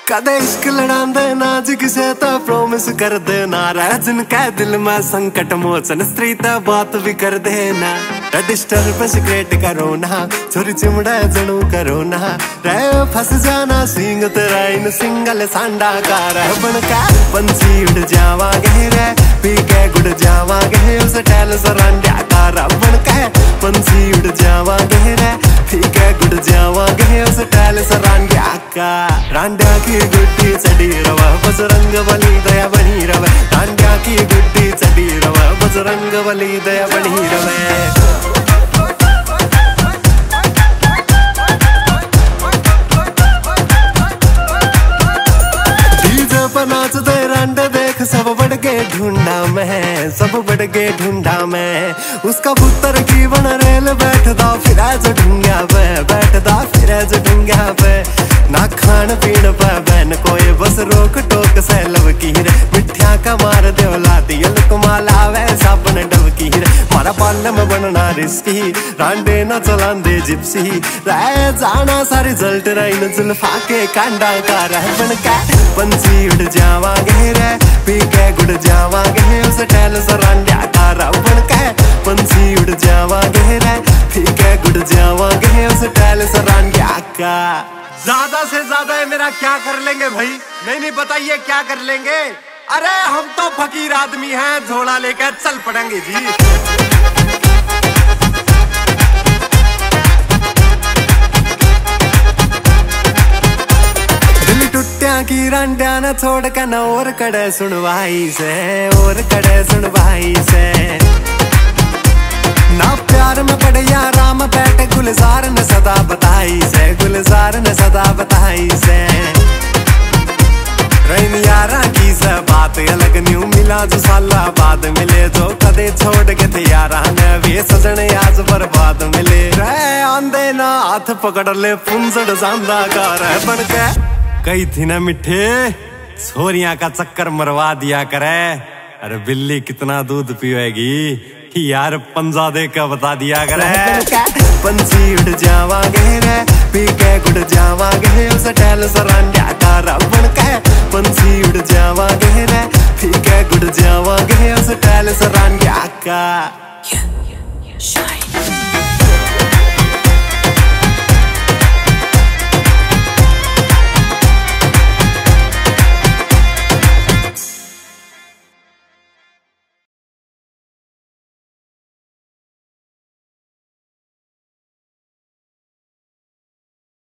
कदे इश्क लड़ांदे ना जिसे तो प्रॉमिस कर देना राजन कह दिल में संकट मोचन स्त्री तो बात भी कर देना डिस्टर्बेंस क्रिएट करो ना छोरी चिमड़ा जणू करो ना रे फंस जाना सिंग तेरा इन सिंगल सांडा कार बन का पंछी उड़ जावांगे रे पी के गुड़ जावांगे उस टैल सरांडा कार बन का पंछी उड़ जावांगे रे पी के गुड़ जावांगे उस टैल सरांडा का रांडा की गुड्डी चढ़ी रवा बजरंग बली दया बनी रवे रांडा की गुड्डी चढ़ी रवा बजरंग बली दया बनी रवे नाच दे रंड देख सब बढ़ के ढूंढा में सब बढ़ के ढूंढा में उसका पुत्र की बन रेल बैठदा फिर जो ढूंढा पे बैठदा फिर जो ढूंढा पे ना खान पीन पे बहन कोई बस रोक टोक से लवकीर मिठ्या का मार देवला दियल कुमाला वैसा बन डबकीर मारा पालम बनना रिस्की रांडे न चलांदे जिप्सी रह जाना सारी जल्ट रही जुल्फा के कांडा का रह बन का पंछी उड़ जावांगे रे पी के गुड़ जावांगे उस टैल सरांडा का बन का पंछी उड़ जावांगे रे पी के गुड़ जावांगे उस टैल सरांडा का ज्यादा से ज्यादा मेरा क्या कर लेंगे भाई नहीं बताइए क्या कर लेंगे अरे हम तो फकीर आदमी हैं झोला लेकर चल पड़ेंगे जी दिल टुट्टिया की रंडिया न छोड़ कर न और कड़े सुनवाई से और कड़े सुनवाई से ना प्यार में पड़े या राम बैठे गुलजार ने सदा बताई से गुलजार ने सदा बताई से रैन यारा की से बात अलग न्यू मिला जो साला बाद मिले जो कदे छोड़ के थे यारा ने वे सजने आज बर्बाद मिले रे आंदे ना हाथ पकड़ ले पुंजड़ जांदा कार बन के कई थी ना मिठे छोरियां का चक्कर मरवा दिया करे अरे बिल्ली कितना दूध पीएगी यार पंजा दे का बता दिया करे पंछी उड़ जावांगे रे पी के गुड़ जावांगे उस टैल सरांडा का बन के पंछी उड़ जावांगे रे पी के गुड़ जावांगे उस टैल सरांडा का